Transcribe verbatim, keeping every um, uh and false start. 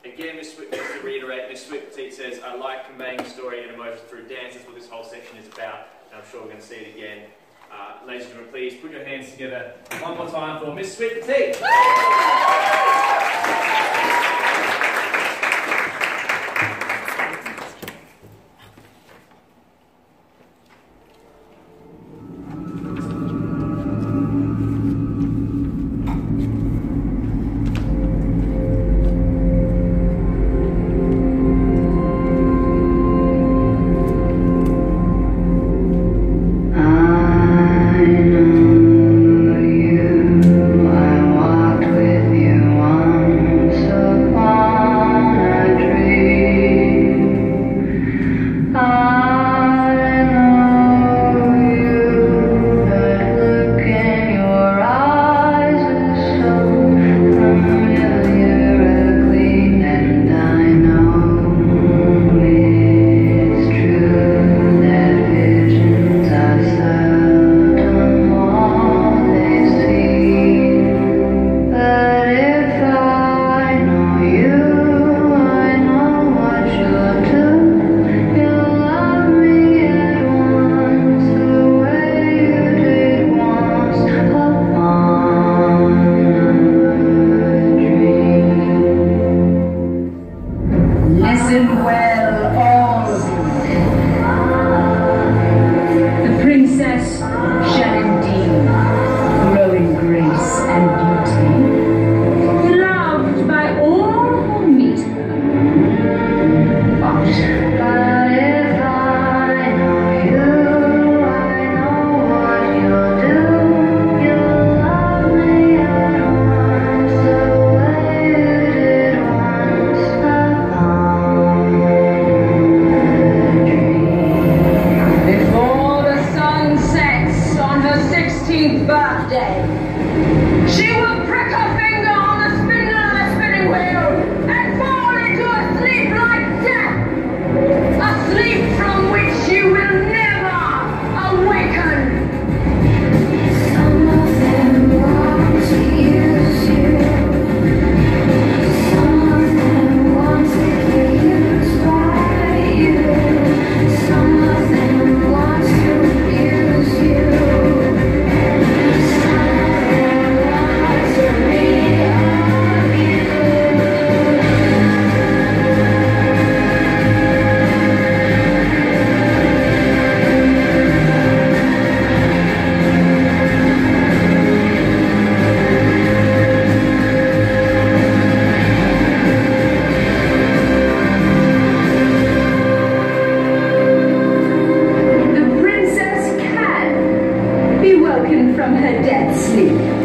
Again, Miss Swift, just to reiterate, Miss Swift says, I like conveying story and emotion through dance. That's what this whole section is about, and I'm sure we're going to see it again. Uh, ladies and gentlemen, please put your hands together one more time for Miss Swift Petite. From her dead sleep.